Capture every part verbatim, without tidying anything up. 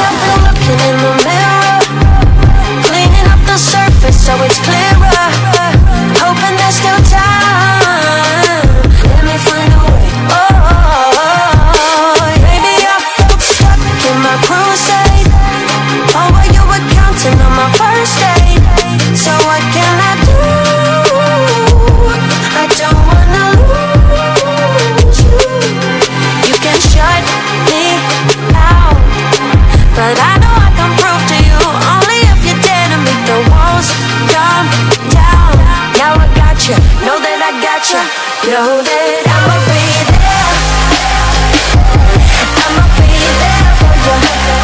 up and looking in the mirror, cleaning up the surface so it's clearer, hoping there's still time. Let me find a way. Oh, maybe I felt stuck in my crusade. Oh, well, you were counting on my first date. So what can I do? I don't wanna lose you. You can shut me out, but I know I can prove to you only if you dare to make the walls come down. Now I got you, know that I got you, know that I'ma be there. I'ma be there for you.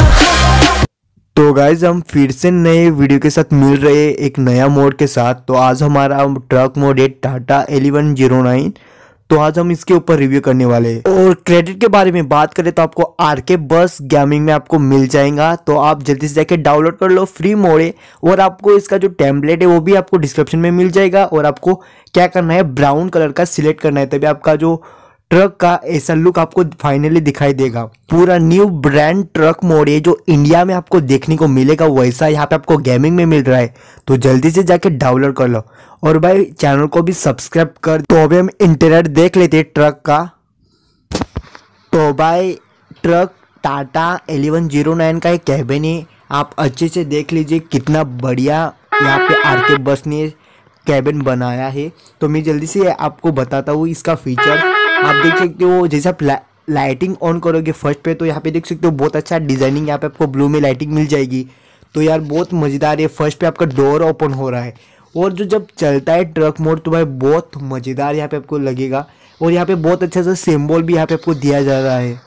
तो guys हम फिर से नए video के साथ मिल रहे हैं एक नया मोड के साथ। तो आज हमारा ट्रक मोड है टाटा एलेवन जीरो नाइन। तो आज हम इसके ऊपर रिव्यू करने वाले हैं। और क्रेडिट के बारे में बात करें तो आपको आरके बस गेमिंग में आपको मिल जाएगा। तो आप जल्दी से जाके डाउनलोड कर लो, फ्री मोड है। और आपको इसका जो टेम्पलेट है वो भी आपको डिस्क्रिप्शन में मिल जाएगा। और आपको क्या करना है, ब्राउन कलर का सिलेक्ट करना है, तभी आपका जो ट्रक का ऐसा लुक आपको फाइनली दिखाई देगा। पूरा न्यू ब्रांड ट्रक मोड है जो इंडिया में आपको देखने को मिलेगा, वैसा यहाँ पे आपको गेमिंग में मिल रहा है। तो जल्दी से जाके डाउनलोड कर लो और भाई चैनल को भी सब्सक्राइब कर। तो अभी हम इंटीरियर देख लेते हैं ट्रक का। तो भाई truck Tata eleven zero nine का एक कैबिन है, आप अच्छे से देख लीजिए कितना बढ़िया यहाँ पे आरके बस ने कैबिन बनाया है। तो मैं जल्दी से आपको बताता हूँ इसका फीचर। आप देख सकते हो जैसे आप ला, लाइटिंग ऑन करोगे फर्स्ट पे, तो यहाँ पे देख सकते हो बहुत अच्छा डिजाइनिंग, यहाँ पे आपको ब्लू में लाइटिंग मिल जाएगी। तो यार बहुत मज़ेदार है। फर्स्ट पे आपका डोर ओपन हो रहा है और जो जब चलता है ट्रक मोड तो भाई बहुत मज़ेदार यहाँ पे आपको लगेगा। और यहाँ पे बहुत अच्छा सा सिंबल भी यहाँ पे आपको दिया जा रहा है।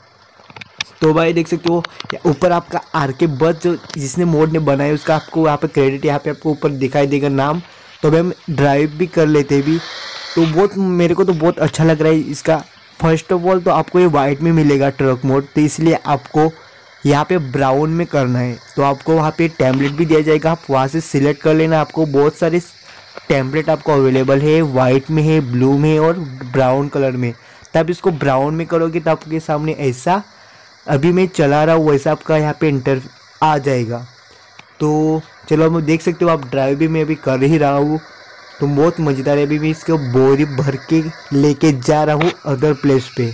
तो भाई देख सकते हो ऊपर आपका आरके बस जो जिसने मोड ने बनाया उसका आपको यहाँ पे क्रेडिट यहाँ पे आपको ऊपर दिखाई देगा नाम। तो भाई हम ड्राइव भी कर लेते भी। तो बहुत मेरे को तो बहुत अच्छा लग रहा है इसका। फर्स्ट ऑफ ऑल तो आपको ये वाइट में मिलेगा ट्रक मोड, तो इसलिए आपको यहाँ पे ब्राउन में करना है। तो आपको वहाँ पे टेम्पलेट भी दिया जाएगा, आप वहाँ से सिलेक्ट कर लेना। आपको बहुत सारे टेम्पलेट आपको अवेलेबल है, वाइट में है, ब्लू में और ब्राउन कलर में। तब इसको ब्राउन में करोगे तो आपके सामने ऐसा अभी मैं चला रहा हूँ वैसा आपका यहाँ पे इंटर आ जाएगा। तो चलो हम देख सकते हो आप ड्राइव भी मैं अभी कर ही रहा हूँ। तो बहुत मज़ेदार है। अभी मैं इसको बोरी भर के लेके जा रहा हूँ अदर प्लेस पे।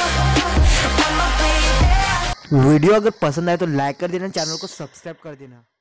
वीडियो अगर पसंद आए तो लाइक कर देना, चैनल को सब्सक्राइब कर देना।